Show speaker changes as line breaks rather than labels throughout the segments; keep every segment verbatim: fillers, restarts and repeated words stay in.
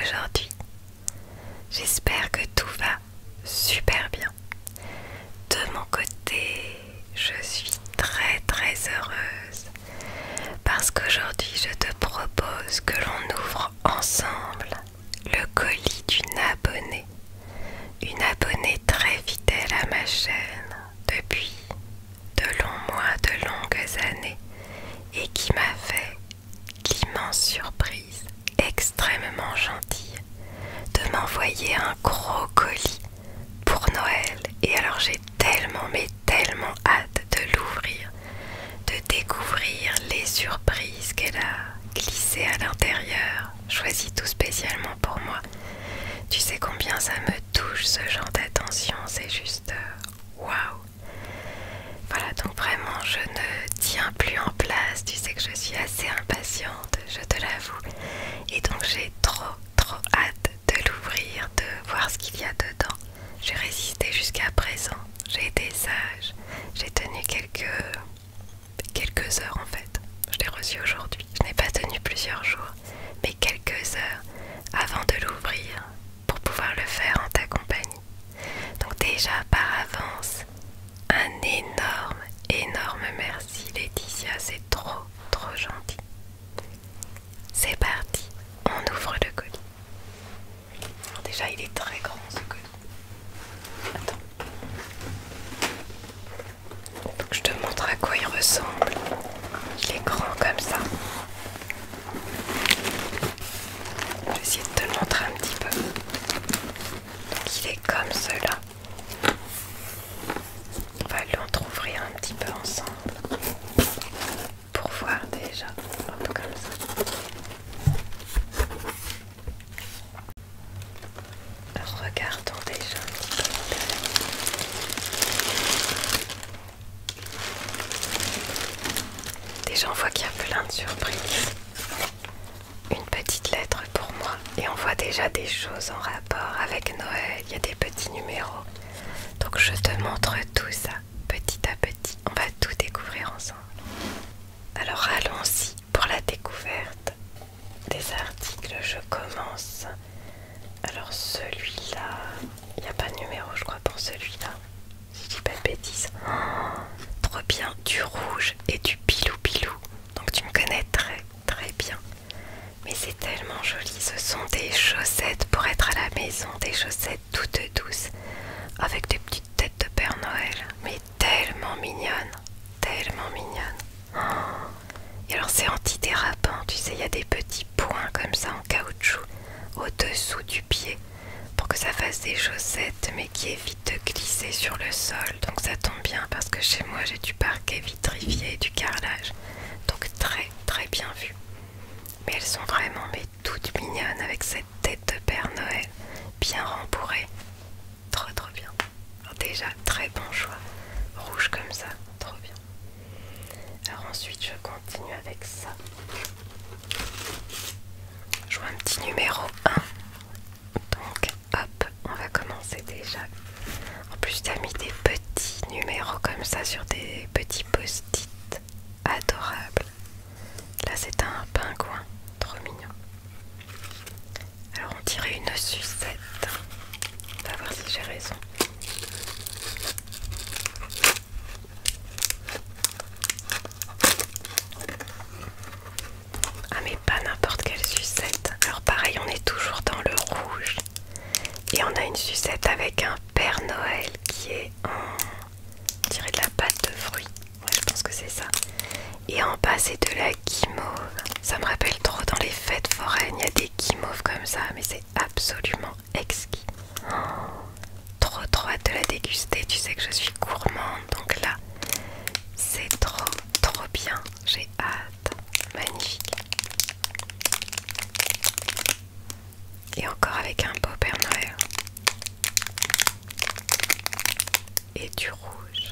aujourd'hui? J'espère que tout va super bien. De mon côté, je suis très très heureuse parce qu'aujourd'hui je te propose que l'on ouvre ensemble le colis d'une abonnée. Une abonnée très fidèle à ma chaîne depuis de longs mois, de longues années et qui m'a fait l'immense surprise, extrêmement gentille, de m'envoyer un gros colis pour Noël. Et alors j'ai tellement mais tellement hâte de l'ouvrir, de découvrir les surprises qu'elle a glissées à l'intérieur, choisies tout spécialement pour moi. Tu sais combien ça me touche ce genre d'attention, c'est juste euh, waouh. Voilà, donc vraiment je ne tiens plus en place, tu sais que je suis assez impatiente, je te l'avoue. Et donc j'ai trop trop hâte de l'ouvrir, de voir ce qu'il y a dedans. J'ai résisté jusqu'à présent, j'ai été sage, j'ai tenu quelques, quelques heures en fait. Je l'ai reçu aujourd'hui, je n'ai pas tenu plusieurs jours, mais quelques heures avant de l'ouvrir pour pouvoir le faire en ta compagnie. Donc déjà par avance, un énorme, énorme merci Laetitia, c'est trop, trop gentil. C'est parti, on ouvre le colis. Alors déjà il est très grand ce colis. Attends. Faut que je te montre à quoi il ressemble. Il est grand comme ça. Je vais essayer de te le montrer un petit peu. Donc il est comme cela. On va l'entrouvrir un petit peu ensemble pour voir déjà. Hop, comme ça. Alors regardons déjà un petit peu l'intérieur. Déjà on voit qu'il y a plein de surprises. Une petite lettre pour moi et on voit déjà des choses en rapport avec Noël. Il y a des petits numéros. Donc je te montre tout ça petit à petit. On va tout découvrir ensemble. Alors allons-y pour la découverte des articles. Je commence. Alors celui-là, il n'y a pas de numéro je crois pour celui-là. Si je dis pas de bêtises. Oh, trop bien, du rouge et du pilou pilou. Donc tu me connais très très bien. Mais c'est tellement joli, ce sont des chaussettes pour être à la maison, des chaussettes toutes douces, avec des petites têtes de Père Noël, mais tellement mignonnes, tellement mignonnes. Oh. Et alors c'est antidérapant, tu sais, il y a des petits points comme ça en caoutchouc au-dessous du pied, pour que ça fasse des chaussettes, mais qui évitent de glisser sur le sol. Donc ça tombe bien, parce que chez moi j'ai du parquet vitrifié et du carrelage, donc très très bien vu. Mais elles sont vraiment mais toutes mignonnes avec cette tête de Père Noël bien rembourrée. Trop trop bien. Alors déjà très bon choix. Rouge comme ça, trop bien. Alors ensuite je continue avec ça. Je vois un petit numéro un. Donc hop, on va commencer déjà. En plus tu as mis des petits numéros comme ça sur des petits post-it adorables. Là c'est un pingouin. Trop mignon. Alors on dirait une sucette. On va voir si j'ai raison. Ah mais pas n'importe quelle sucette. Alors pareil, on est toujours dans le rouge. Et on a une sucette avec un Père Noël qui est en... on dirait de la pâte de fruits. Ouais, je pense que c'est ça. Et en bas c'est de la guimauve. Ça me rappelle trop dans les fêtes foraines, il y a des guimauves comme ça, mais c'est absolument exquis. Oh, trop trop hâte de la déguster, tu sais que je suis gourmande, donc là, c'est trop trop bien, j'ai hâte, magnifique. Et encore avec un beau Père Noël. Et du rouge.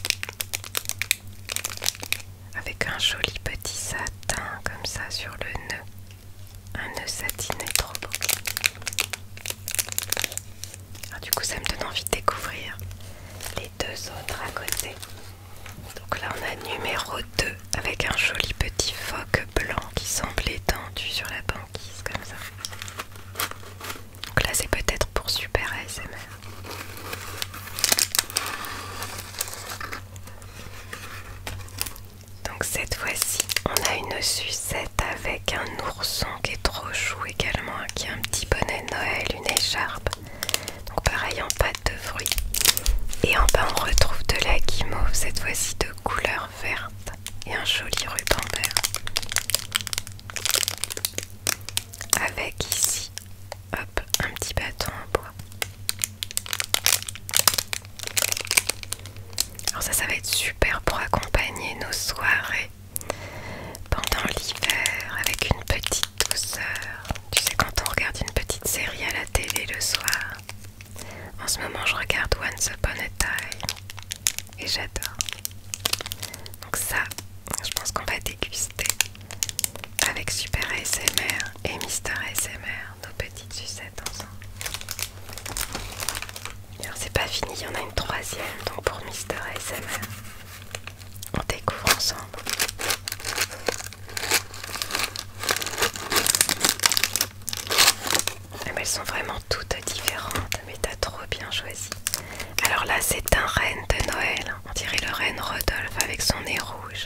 Avec un joli petit satin comme ça sur le nœud. Un nœud satiné trop beau. Alors du coup ça me donne envie de découvrir les deux autres à côté. Donc là on a numéro deux avec un joli petit phoque blanc qui semble étendu sur la banquise comme ça. écharpe. Donc pareil en pâte de fruits. Et en bas on retrouve de la guimauve, cette fois-ci de couleur verte et un joli ruban vert. Avec ici, hop, un petit bâton en bois. Alors ça, ça va être super pour accompagner nos soirées pendant l'hiver avec une petite douceur. Tu sais, quand on regarde une petite série à la télé le soir. En ce moment, je regarde Once Upon a Time et j'adore. Donc ça, je pense qu'on va déguster avec Super A S M R et Mister A S M R nos petites sucettes ensemble. Alors c'est pas fini, il y en a une troisième, donc pour Mister A S M R, on découvre ensemble. Mais elles sont vraiment toutes différentes, mais t'as trop bien choisi. Alors là c'est un renne de Noël, on dirait le renne Rodolphe avec son nez rouge.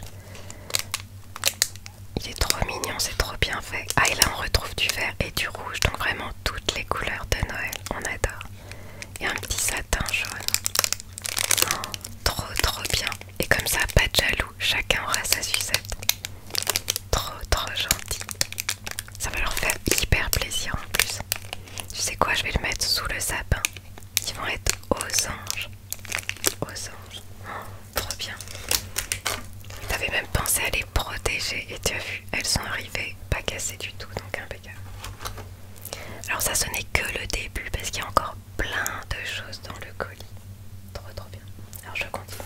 Il est trop mignon, c'est trop bien fait. Ah et là on retrouve du vert et du rouge, donc vraiment toutes les couleurs de Noël, on adore. Et un petit satin jaune. Oh, trop trop bien. Et comme ça, pas de jaloux, chacun aura sa sucette. Trop trop gentil. Ça va leur faire hyper plaisir en plus. Tu sais quoi, je vais le mettre sous le sapin. Ils vont être aux anges. Aux anges. Oh, trop bien. T'avais même pensé à les protéger et tu as vu, elles sont arrivées pas cassées du tout, donc impeccable. Alors ça, ce n'est que le début parce qu'il y a encore plein de choses dans le colis. Trop trop bien. Alors je continue.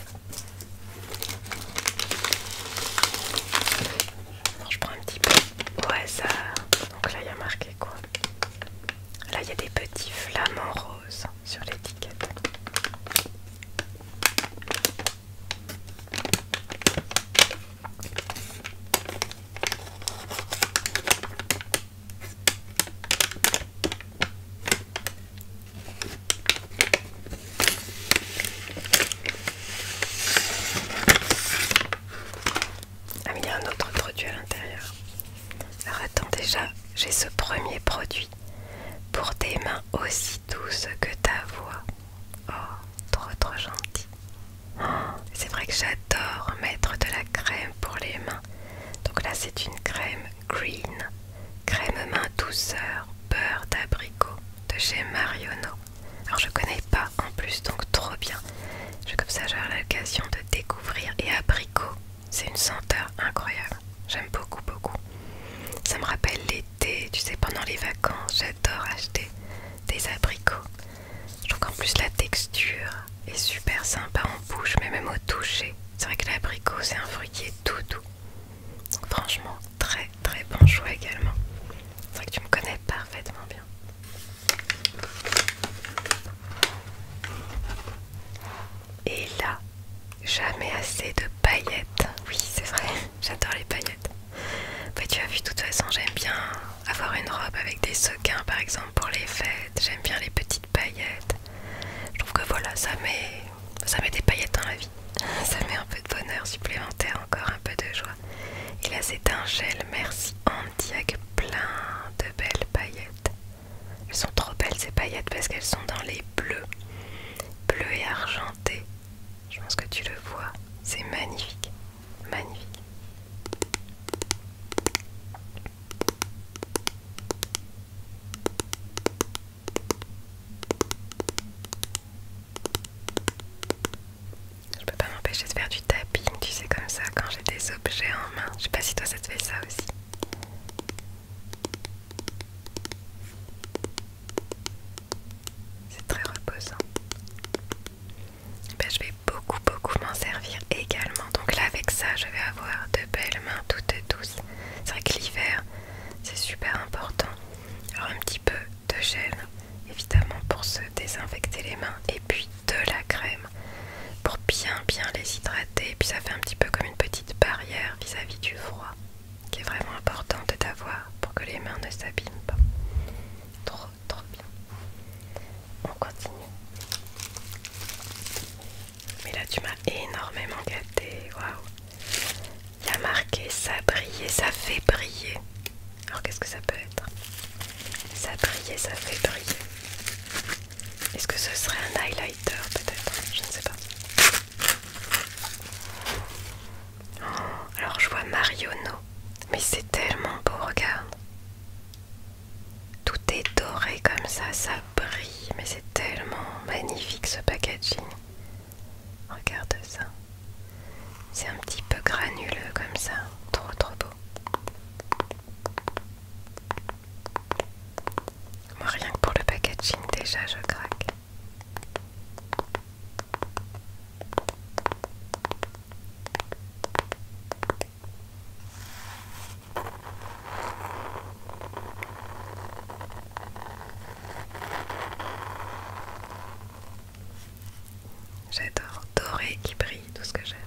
Alors je prends un petit peu au hasard. Donc là il y a marqué quoi? Là il y a des petits flamants roses sur l'étiquette. Ah mais il y a un autre produit à l'intérieur. Alors attends, déjà j'ai ce premier produit pour tes mains aussi douces que ta voix. Oh, trop trop gentil. Oh, c'est vrai que j'adore mettre de la crème pour les mains. Donc là c'est une crème green, crème main douceur, beurre d'abricot de chez Marionneau. Alors je connais pas en plus, donc trop bien. Je, comme ça j'aurai l'occasion de découvrir. Et abricot, c'est une senteur incroyable. J'aime beaucoup beaucoup. Ça me rappelle l'été, tu sais, pendant les vacances, j'adore acheter des abricots. Je trouve qu'en plus la texture est super sympa en bouche, mais même au toucher. C'est vrai que l'abricot c'est un fruit qui est tout doux. Donc franchement, très très bon choix également. C'est vrai que tu me connais parfaitement bien. Et là, jamais assez de paillettes. Oui, c'est vrai, j'adore les paillettes. Bah, tu as vu, de toute façon, j'aime bien avoir une robe avec des sequins, par exemple, pour les fêtes. J'aime bien les petites paillettes. Je trouve que voilà, ça met, ça met des paillettes dans la vie. Ça met un peu de bonheur supplémentaire, encore un peu de joie. Et là, c'est un gel Merci Andy avec plein de belles paillettes. Elles sont trop belles ces paillettes parce qu'elles sont dans les bleus, bleus et argentés. Je pense que tu le vois, c'est magnifique, magnifique. Je peux pas m'empêcher de faire du tapping, tu sais, comme ça, quand j'ai des objets en main. Je sais pas si toi ça te fait ça aussi. C'est très reposant. Ben, je vais beaucoup beaucoup m'en servir également. Donc là avec ça je vais avoir de belles mains toutes douces. C'est vrai que l'hiver c'est super important. Alors un petit peu de gel évidemment pour se désinfecter les mains. Et puis de la crème pour bien bien les hydrater. Et puis ça fait un petit peu comme une petite barrière vis-à-vis du froid, qui est vraiment importante d'avoir pour que les mains ne s'abîment pas. Trop trop bien. On continue. Mais là tu m'as énormément gâté, waouh. Il y a marqué ça brille, ça fait briller. Alors qu'est-ce que ça peut être? Ça brille, ça fait briller. comme ça, ça brille, mais c'est tellement magnifique ce packaging. Regarde ça. C'est un petit peu granuleux comme ça, trop trop beau. Moi rien que pour le packaging déjà je craque. J'adore, doré qui brille, tout ce que j'aime.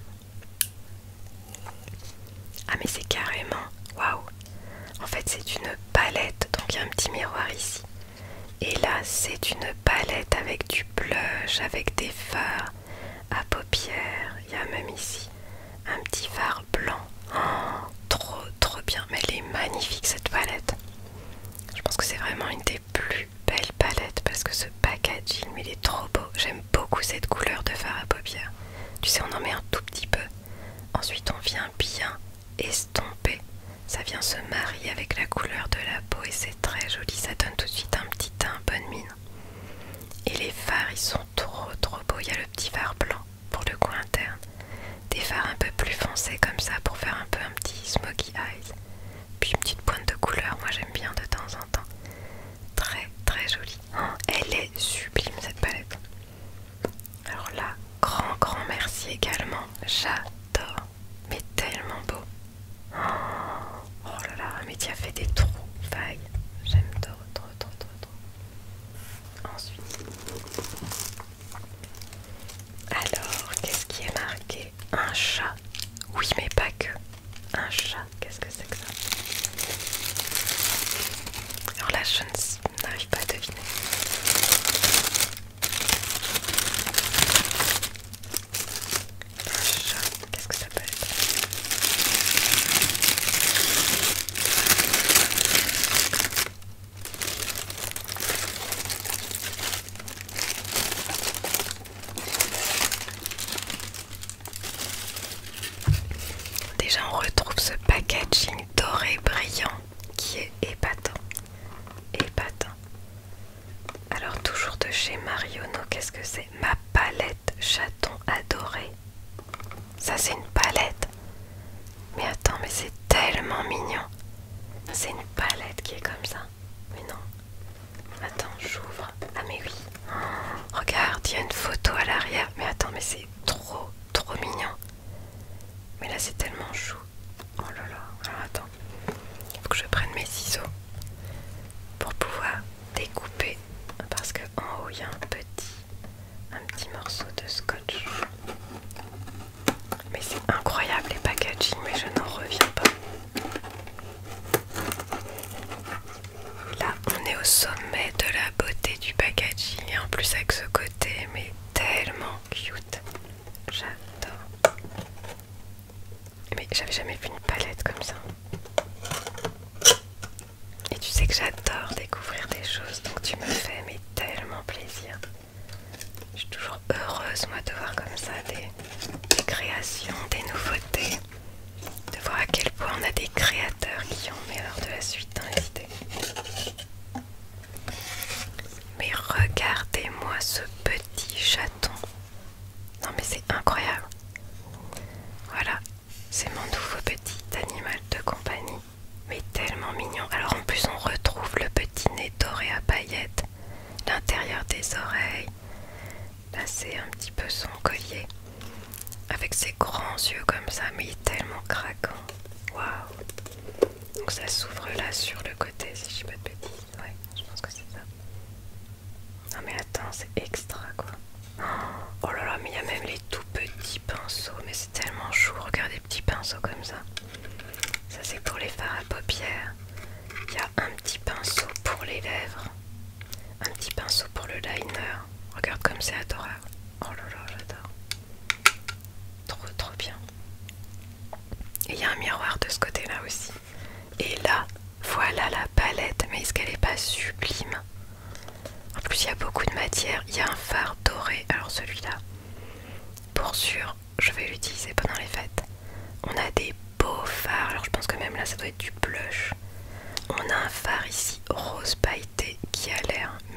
Ah mais c'est carrément, waouh. En fait c'est une palette, donc il y a un petit miroir ici. Et là c'est une palette avec du blush, avec des fards à paupières. Il y a même ici un petit fard blanc. Oh, trop trop bien, mais elle est magnifique cette palette. Je pense que c'est vraiment une des plus belles palettes parce que ce packaging, il est trop beau. J'aime beaucoup cette couleur de fard à paupières. Tu sais, on en met un tout petit peu. Ensuite, on vient bien estomper. Ça vient se marier avec la couleur de la peau et c'est très joli. Ça donne tout de suite un petit teint, bonne mine. Et les fards, ils sont trop trop beaux. Il y a le petit fard blanc pour le coin interne. Des fards un peu plus foncés comme ça pour faire un peu un petit smoky eyes. Puis une petite pointe de couleur, moi j'aime bien de temps en temps. Très très jolie. Oh, elle est sublime cette palette. Alors là, grand grand merci également. J'adore. Mais tellement beau. Oh, oh là là, mais tu as fait des trous, vagues. J'aime trop trop trop trop trop. Ensuite. Alors, qu'est-ce qui est marqué? Un chat. Oui, mais pas que. Un chat, qu'est-ce que c'est que ça? Alors là, je n'arrive pas à deviner. Un chat, qu'est-ce que ça peut être? Déjà, on retrouve ce packaging doré brillant qui est épatant. Épatant. Alors, toujours de chez Marionneau, qu'est-ce que c'est? Ma palette chaton adoré. Ça, c'est une palette. Mais attends, mais c'est tellement mignon. C'est une palette qui est comme ça. Mais non. Attends, j'ouvre. Ah, mais oui. Oh, regarde, il y a une photo à l'arrière. Mais attends, mais c'est trop, trop mignon. Mais là, c'est tellement chou. Oh là là. Alors, attends. Il faut que je prenne mes ciseaux pour pouvoir découper. Parce que en haut, il y a un petit, un petit morceau de scotch. Mais c'est incroyable les packaging, mais je n'en reviens pas. Là, on est au sommet de la beauté du packaging. Et en plus avec ce côté, mais tellement cute. J'adore. Mais j'avais jamais vu une palette comme ça. Et tu sais que j'adore découvrir des choses, donc tu me fais mais tellement plaisir. Je suis toujours heureuse moi de voir comme ça des, des créations, des nouveautés, de voir à quel point on a des créateurs qui ont mais alors de la suite dans les idées. Mais regardez-moi ce petit chaton. Non mais c'est incroyable. Voilà, c'est mon nouveau petit animal de compagnie. Mais tellement mignon. Alors en plus on retrouve le petit nez doré à paillettes, l'intérieur des oreilles. Là c'est un petit peu son collier. Avec ses grands yeux comme ça, mais il est tellement craquant. Waouh. Donc ça s'ouvre là sur le côté, si je dis pas de bêtises. Ouais, je pense que c'est ça. Non mais attends, c'est extra quoi. Oh là là, mais il y a même les tout petits pinceaux. Mais c'est tellement chou, regarde les petits pinceaux comme ça. Ça c'est pour les fards à paupières. Il y a un petit pinceau pour les lèvres. Un petit pinceau pour le liner. Regarde comme c'est adorable. Oh là là, j'adore. Trop trop bien. Et il y a un miroir de ce côté là aussi. Et là, voilà la palette. Mais est-ce qu'elle est pas sublime? En plus il y a beaucoup de matière. Il y a un fard doré. Alors celui-là, pour sûr, je vais l'utiliser pendant les fêtes. On a des beaux fards. Alors je pense que même là ça doit être du blush. On a un fard ici rose pailleté qui a l'air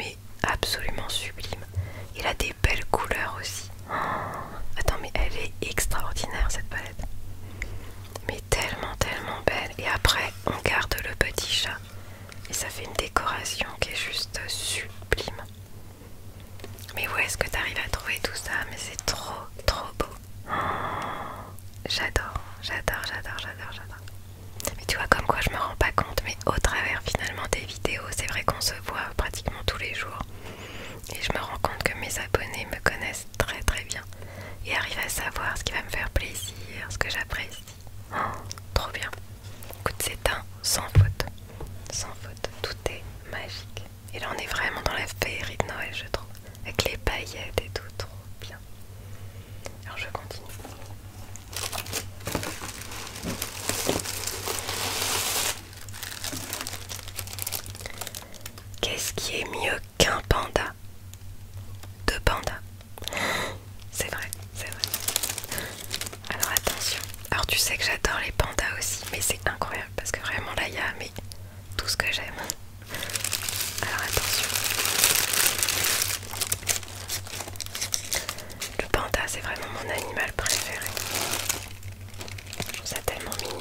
décoration qui est juste sublime. Mais où est-ce que tu arrives à trouver tout ça? Mais c'est trop, trop beau. Oh, j'adore, j'adore, j'adore, j'adore, j'adore. Mais tu vois, comme quoi je me rends pas compte, mais au travers finalement des vidéos, c'est vrai qu'on se voit pratiquement tous les jours. Et je me rends compte que mes abonnés me connaissent très très bien et arrivent à savoir ce qui va me faire plaisir, ce que j'apprécie. Oh, trop bien. Écoute, c'est un sans faute. Sans faute. Tout est magique. Et là, on est vraiment dans la féerie de Noël, je trouve. Avec les paillettes et tout. Trop bien. Alors, je continue. Qu'est-ce qui est mieux qu'un panda? Deux pandas. C'est vrai, c'est vrai. Alors attention. Alors tu sais que j'adore les pandas aussi, mais c'est incroyable parce que vraiment là il y a mais, tout ce que j'aime. Alors attention. Le panda c'est vraiment mon animal préféré. Je trouve ça tellement mignon.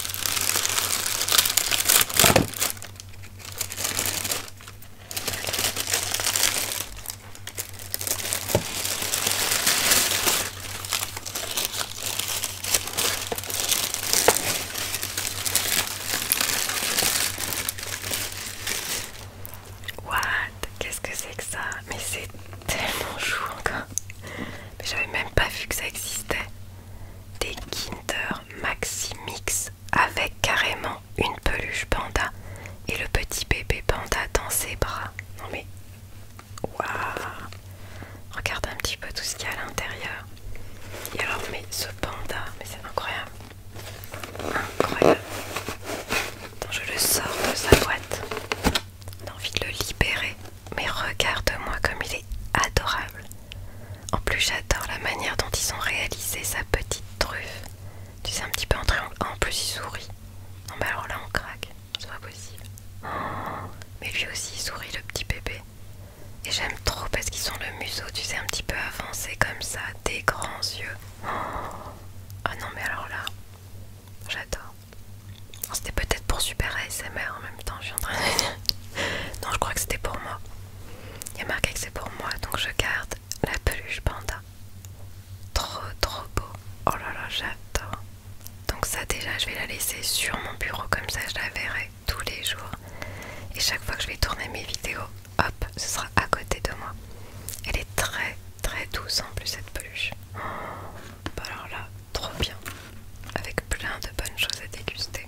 What? Qu'est-ce que c'est que ça? Mais c'est tellement chou encore. Mais j'avais même pas vu que ça existait. Des Kinder Maxi Mix avec carrément une peluche panda et le petit bébé panda dans ses bras. Non mais waouh! Regarde un petit peu tout ce qu'il y a à l'intérieur. Et alors mais ce panda, mais c'est incroyable. Incroyable. Attends, je le sors de sa boîte. J'ai envie de le libérer. Mais regarde-moi comme il est adorable. En plus j'adore la manière dont ils ont réalisé sa petite truffe. Tu sais, un petit peu en triangle. En plus il sourit. Non mais alors là on craque. C'est pas possible. Oh, mais lui aussi il sourit, le petit bébé. Et j'aime trop parce qu'ils ont le museau, tu sais, un petit peu avancé comme ça. Des grands yeux. Oh, ah non mais alors là, j'adore. C'était peut-être pour Super A S M R en même temps, je suis en train de dire. Non, je crois que c'était pour moi. Il y a marqué que c'est pour moi, donc je garde la peluche panda. Trop trop beau. Oh là là, j'adore. Donc ça déjà, je vais la laisser sur mon bureau, comme ça je la verrai tous les jours. Et chaque fois que je vais tourner mes vidéos, hop, ce sera à côté de moi. Elle est très très douce en plus cette peluche. Oh, bah alors là, trop bien. Avec plein de bonnes choses à déguster.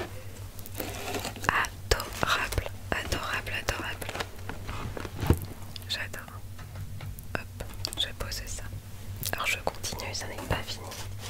Adorable, adorable, adorable. J'adore. Hop, je vais poser ça. Alors je continue, ça n'est pas fini.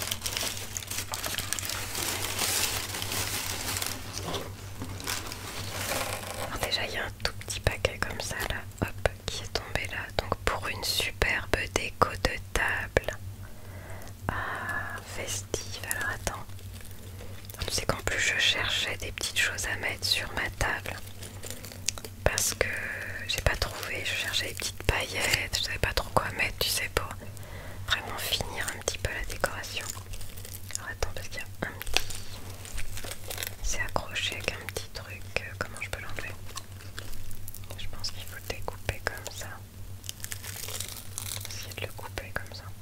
Alors déjà il y a un tout petit paquet comme ça là, hop, qui est tombé là. Donc pour une superbe déco de table. Ah, festive. Alors attends. Alors, tu sais qu'en plus je cherchais des petites choses à mettre sur ma table. Parce que j'ai pas trouvé, je cherchais des petites paillettes, je savais pas trop quoi mettre, tu sais, pour vraiment finir un petit peu la décoration. Alors attends, parce qu'il y a un petit... C'est accroché avec un petit truc, comment je peux l'enlever? Je pense qu'il faut le découper comme ça. Essayer de le couper comme ça.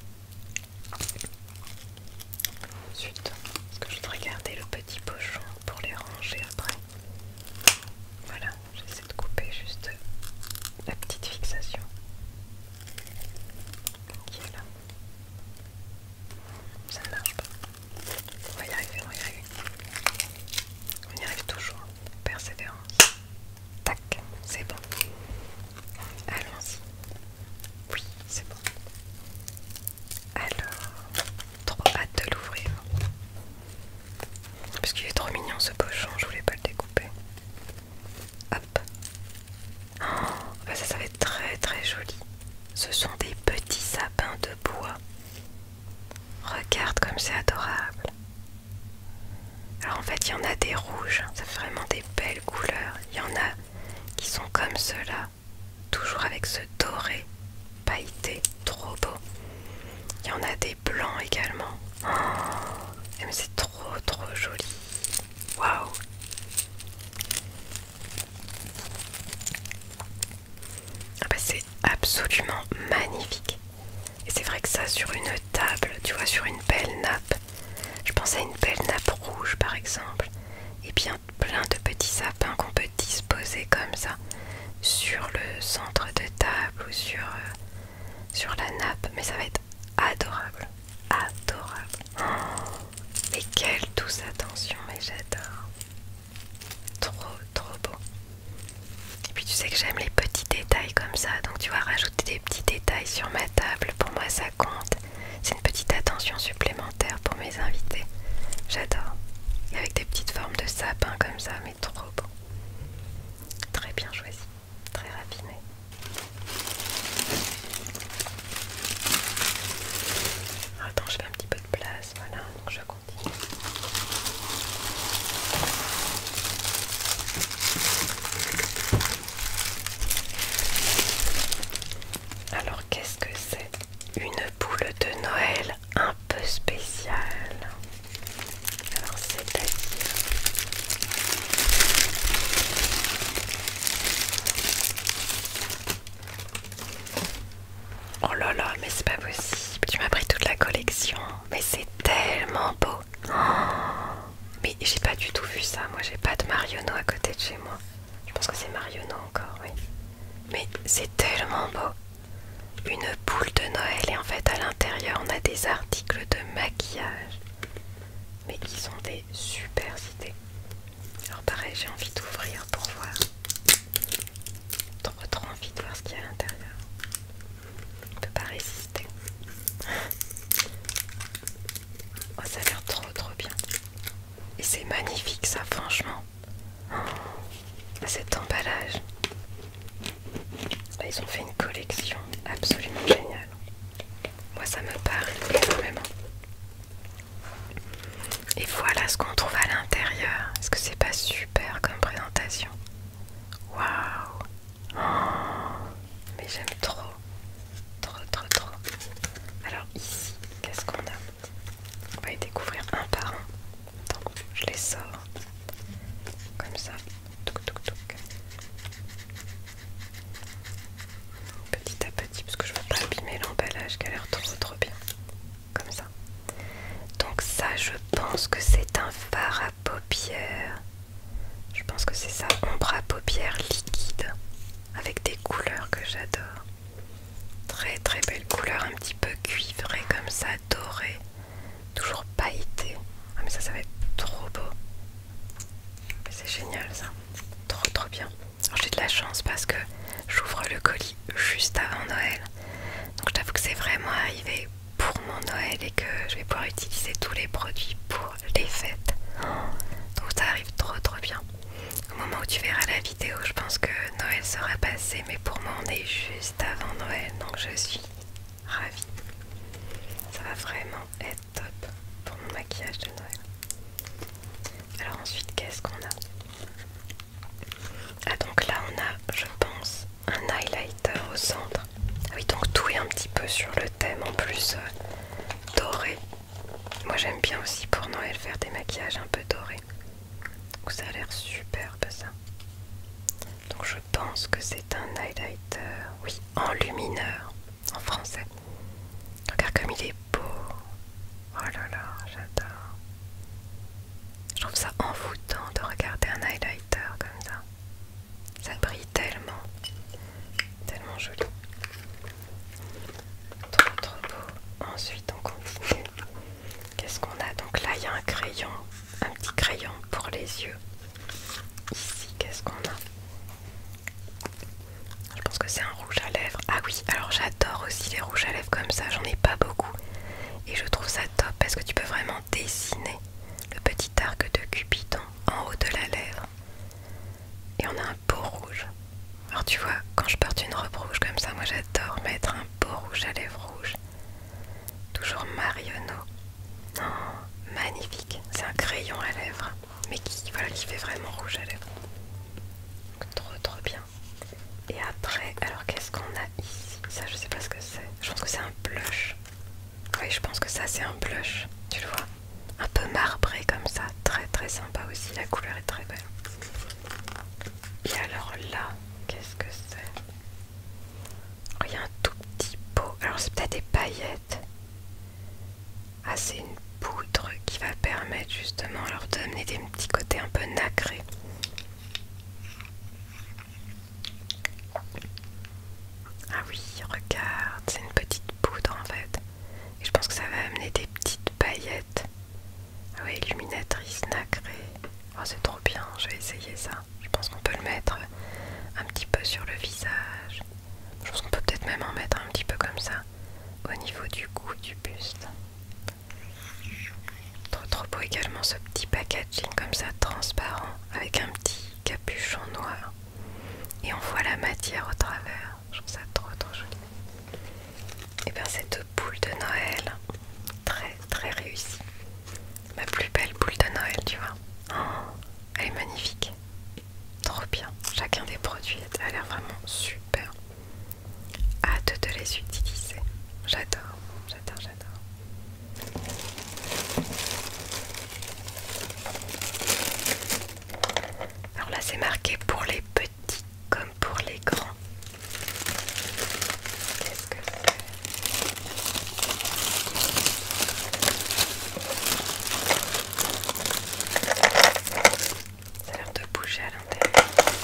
Ensuite, parce que je voudrais garder le petit pochon pour les ranger après. Voilà, j'essaie de couper juste la petite fixation qui est là. Ça ne marche pas. On va y arriver, on va y arriver. On y arrive toujours. Persévérance. Tac, c'est bon. Allons-y. Oui, c'est bon. Alors, trop hâte de l'ouvrir. Parce qu'il est trop mignon ce pochon, je voulais pas le découper. Hop. Oh, bah ça, ça va être très très joli. Ce sont des petits sapins de bois. Regarde comme c'est adorable. Alors en fait il y en a des rouges, ça fait vraiment des belles couleurs. Il y en a qui sont comme ceux-là, toujours avec ce doré pailleté, trop beau. Il y en a des blancs également. Oh, mais c'est trop trop joli. Waouh. ça sur une table, tu vois, sur une belle nappe. Je pense à une belle nappe rouge par exemple. Et bien plein de petits sapins qu'on peut disposer comme ça sur le centre de table ou sur, euh, sur la nappe. Mais ça va être adorable. Adorable. Oh, mais quelle douce attention, mais j'adore. Trop, trop beau. Et puis tu sais que j'aime les petits détails comme ça. Donc tu vas rajouter des petits détails sur ma table. Pour moi ça compte. C'est une petite attention supplémentaire pour mes invités. J'adore. Et avec des petites formes de sapin comme ça, mais trop beau. Très bien choisi. Très raffiné. Attends, je fais un petit peu de place. Voilà, donc je continue. Alors, qu'est-ce que c'est? Une boule de Noël un peu spéciale. Alors, c'est-à-dire... Oh là là, mais c'est pas possible. Tu m'as pris toute la collection. Mais c'est tellement beau. Oh, mais j'ai pas du tout vu ça. Moi, j'ai pas de Marionneau à côté de chez moi. Je pense que c'est Marionneau encore, oui. Mais c'est tellement beau. Une boule de Noël et en fait à l'intérieur on a des articles de maquillage. Mais qui sont des super idées. Alors pareil, j'ai envie d'ouvrir pour voir. Trop trop envie de voir ce qu'il y a à l'intérieur. On peut pas résister. Oh, ça a l'air trop trop bien. Et c'est magnifique ça, franchement. Oh, cet emballage. Là, ils ont fait une collection absolument géniale. Moi ça me parle énormément. Et voilà ce qu'on trouve à l'intérieur. Est-ce que c'est pas super comme présentation? Waouh! Oh, mais j'aime trop. Trop, trop, trop. Alors ici, qu'est-ce qu'on a? On va les découvrir un par un. Attends, je les sors. Comme ça. Touc, touc, touc. Petit à petit, parce que je veux pas abîmer l'emballage qui a l'air trop, trop bien. Comme ça. Donc ça, je pense que c'est un fard à paupières. Je pense que c'est ça, ombre à paupières liquide avec des couleurs que j'adore. Très très belle couleur, un petit peu cuivrée comme ça, dorée, toujours pailletée. Ah mais ça, ça va être trop beau. C'est génial ça, trop trop bien. Alors j'ai de la chance parce que j'ouvre le colis juste avant Noël. Donc je t'avoue que c'est vraiment arrivé pour mon Noël et que je vais pouvoir utiliser tous les produits pour les fêtes. Donc ça arrive trop trop bien. Au moment où tu verras la vidéo, je pense que Noël sera passé, mais pour moi on est juste avant Noël, donc je suis ravie. Ça va vraiment être top pour mon maquillage de Noël. Alors ensuite, qu'est-ce qu'on a? Ah donc là on a, je pense, un highlighter au centre. Ah oui, donc tout est un petit peu sur le thème en plus euh, doré. Moi j'aime bien aussi pour Noël faire des maquillages un peu dorés. Donc ça a l'air superbe ça. Donc je pense que c'est un highlighter, oui, enlumineur en français. Regarde comme il est beau. Oh là là, j'adore. Je trouve ça envoûtant de regarder un highlighter comme ça. Ça brille tellement, tellement joli. Trop trop beau. Ensuite on continue. Qu'est-ce qu'on a? Donc là il y a un crayon, un petit crayon pour les yeux. Ici, qu'est-ce qu'on a? Je pense que c'est un rouge à lèvres. Ah oui, alors j'adore aussi les rouges à lèvres comme ça, j'en ai pas beaucoup. Et je trouve ça top parce que tu peux vraiment dessiner le petit arc de Cupidon en haut de la lèvre. Et on a un beau rouge. Alors tu vois, quand je porte une robe rouge comme ça, moi j'adore mettre un beau rouge à lèvres rouge. Toujours Marionneau. Oh, magnifique. C'est un crayon à lèvres, mais qui, voilà, qui fait vraiment rouge à lèvres. Donc, trop trop bien. Et après, alors qu'est-ce qu'on a ici? Ça je sais pas ce que c'est. Je pense que c'est un blush. Oui, je pense que ça c'est un blush. Tu le vois? Un peu marbré comme ça. Très très sympa aussi. La couleur est très belle. Et alors là, qu'est-ce que c'est? Oh, il y a un tout petit pot. Alors c'est peut-être des paillettes. Ah, c'est une poudre qui va permettre justement alors de donner des petits côtés un peu nacrés. Ah oui, regarde, c'est une petite poudre en fait. Et je pense que ça va amener des petites paillettes. Ah oui, illuminatrice nacrée. Oh, c'est trop bien, je vais essayer ça. Je pense qu'on peut le mettre un petit peu sur le visage. Je pense qu'on peut peut-être même en mettre un petit peu comme ça au niveau du cou du buste. Trop trop beau également ce petit packaging comme ça transparent avec un petit capuchon noir. Et on voit la matière au travers. Je trouve ça trop trop joli. Et bien cette boule de Noël, très très réussie. Ma plus belle boule de Noël, tu vois. Oh, elle est magnifique. Trop bien. Chacun des produits a l'air vraiment super. Hâte de les utiliser. J'adore, j'adore, j'adore. Alors là c'est marqué pour les petits comme pour les grands. Qu'est-ce que c'est? Ça a l'air de bouger à l'intérieur.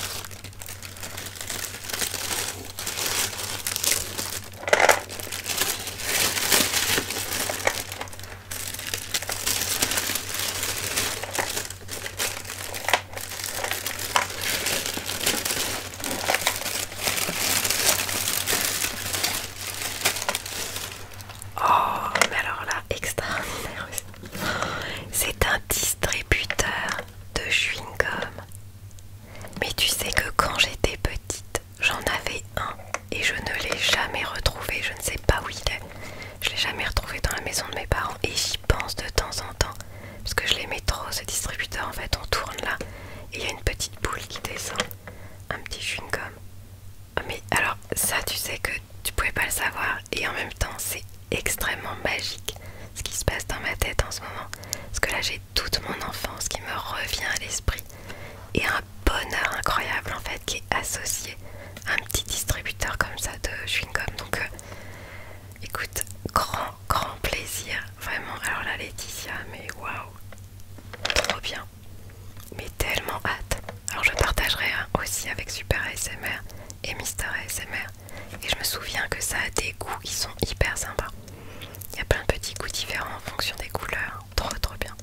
Oh, mais alors là, extraordinaire aussi. C'est un distributeur de chewing-gum. Mais tu sais que quand j'étais petite, j'en avais un et je ne l'ai jamais retrouvé. Je ne sais pas où il est. Je l'ai jamais retrouvé dans la maison de mes parents et j'y pense de temps en temps. Parce que je l'aimais trop ce distributeur. En fait, on tourne là et il y a une petite boule qui descend. Un petit chewing-gum. Mais alors, ça, tu sais que tu pouvais pas le savoir et en même temps, c'est extrêmement magique ce qui se passe dans ma tête en ce moment. Parce que là, j'ai toute mon enfance qui me revient à l'esprit. Et un bonheur incroyable en fait qui est associé à un petit distributeur comme ça de chewing-gum. Donc euh, écoute, grand grand plaisir vraiment. Alors là Laetitia, mais waouh, trop bien, mais tellement hâte. Alors je partagerai hein, aussi avec Super A S M R et Mister A S M R. Et je me souviens que ça a des goûts qui sont hyper sympas. Il y a plein de petits goûts différents en fonction des couleurs. Trop trop bien.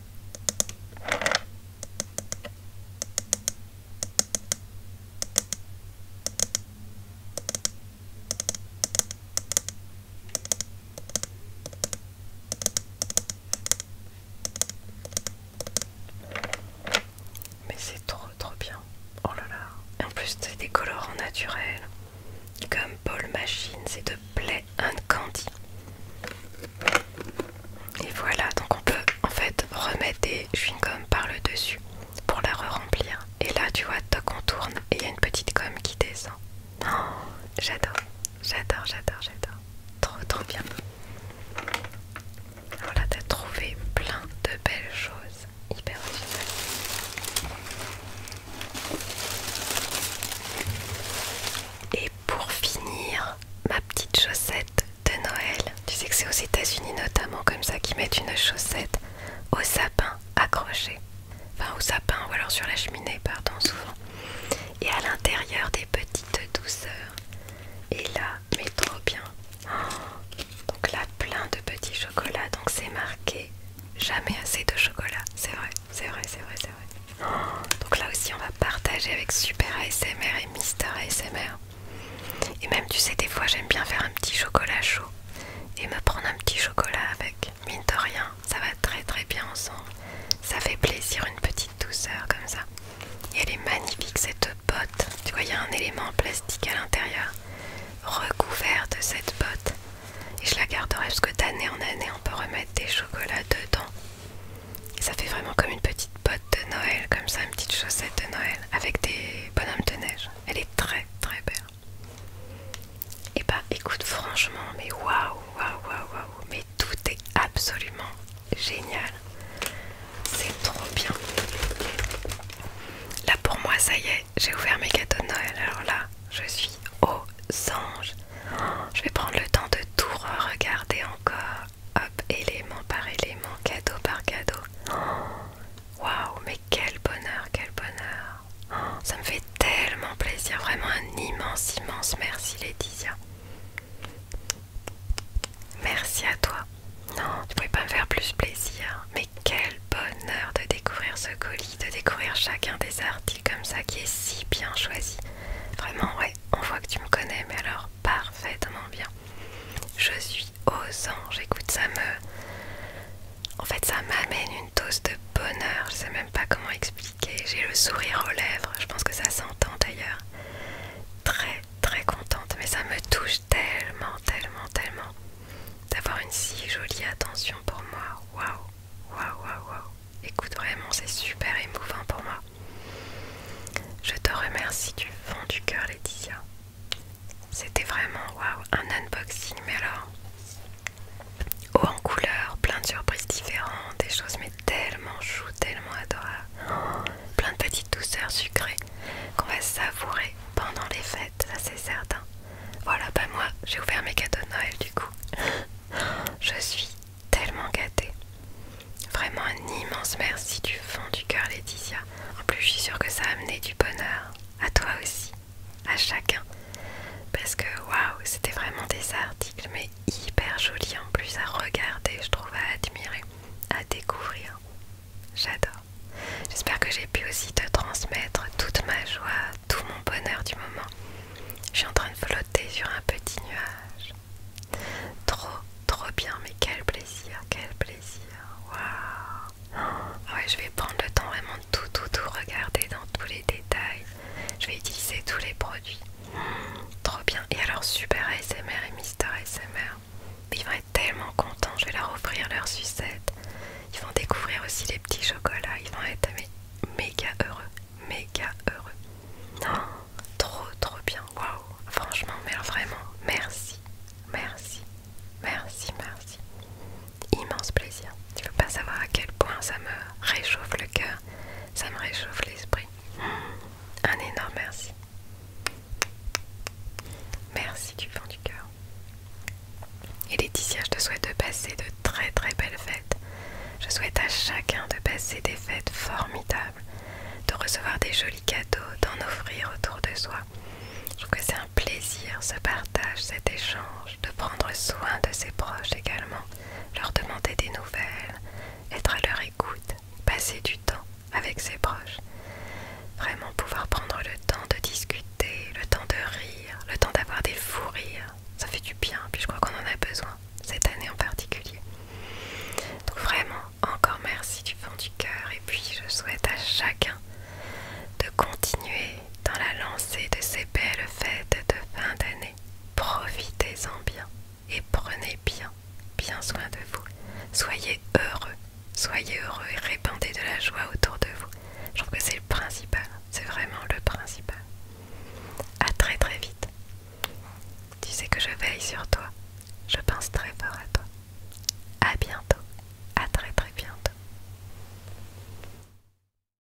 Mais c'est trop trop bien. Oh là là. Et en plus c'est des colorants naturels. Comme Ball Machine, c'est de Play and Candy. Et voilà, donc on peut en fait remettre des chewing-gums par le dessus pour la re-remplir. Et là tu vois, toc on tourne et il y a une petite gomme qui descend. Oh, j'adore, j'adore, j'adore, j'adore. Trop trop bien. Alors là t'as trouvé plein de belles choses. Hyper originales. Et pour finir, ma petite chaussette de Noël. Tu sais que c'est aux États-Unis notamment comme ça qu'ils mettent une chaussette au sapin accrochée. Enfin au sapin ou alors sur la cheminée, pardon, souvent. Et à l'intérieur des petites douceurs. Et là, mais trop bien. Oh, donc là, plein de petits chocolats. Donc c'est marqué jamais assez de chocolat. C'est vrai, c'est vrai, c'est vrai, c'est vrai. Oh, donc là aussi, on va partager avec Super A S M R et Mister A S M R. Et même tu sais des fois j'aime bien faire un petit chocolat chaud et me prendre un petit chocolat avec. Mine de rien, ça va très très bien ensemble. Ça fait plaisir, une petite douceur comme ça. Et elle est magnifique cette botte. Tu vois il y a un élément en plastique à l'intérieur recouvert de cette botte. Et je la garderai parce que d'année en année on peut remettre des chocolats dedans. Et ça fait vraiment comme une petite botte de Noël, comme ça, une petite chaussette de Noël avec des bonhommes de neige. Elle est très très belle. Et bah écoute franchement, mais waouh, waouh, waouh, waouh, mais tout est absolument génial. C'est trop bien. Là pour moi ça y est, j'ai ouvert mes gâteaux de Noël. Alors là, je suis aux anges. Oh, je vais prendre le temps de tout re-regarder encore. Hop, élément par élément. parce que waouh, c'était vraiment des articles mais hyper jolis en plus à regarder, je trouve, à admirer, à découvrir. J'adore. J'espère que j'ai pu aussi te transmettre toute ma joie, tout mon bonheur du moment. Je suis en train de flotter sur un petit nuage. Trop, trop bien, mais quel plaisir, quel plaisir. Waouh. Oh, ouais, je vais prendre le temps vraiment de tout, tout, tout regarder dans tous les détails. Je vais utiliser tous les produits. Trop bien. Et alors, Super A S M R et Mister A S M R, ils vont être tellement contents. Je vais leur offrir leur sucette. Ils vont découvrir aussi les petits chocolats. Ils vont être mais, méga heureux. Méga heureux. Oh, trop, trop bien. Waouh. Franchement, mais alors vraiment, merci. Merci. Merci, merci. Immense plaisir. Tu veux pas savoir à quel point ça me réchauffe le cœur. Ça me réchauffe l'esprit. Un énorme merci. Merci du fond du cœur. Et Laetitia, je te souhaite de passer de très très belles fêtes. Je souhaite à chacun de passer des fêtes formidables, de recevoir des jolis cadeaux, d'en offrir autour de soi. Je trouve que c'est un plaisir, ce partage, cet échange, de prendre soin de ses proches également, leur demander des nouvelles, être à leur écoute, passer du temps avec ses proches. Vraiment pouvoir prendre le temps de discuter, le temps de rire, le temps d'avoir des fous rires. Ça fait du bien, puis je crois qu'on en a besoin, cette année en particulier. Donc vraiment, encore merci du fond du cœur. Et puis je souhaite à chacun de continuer dans la lancée de ces belles fêtes de fin d'année. Profitez-en bien et prenez bien, bien soin de vous. Soyez heureux, soyez heureux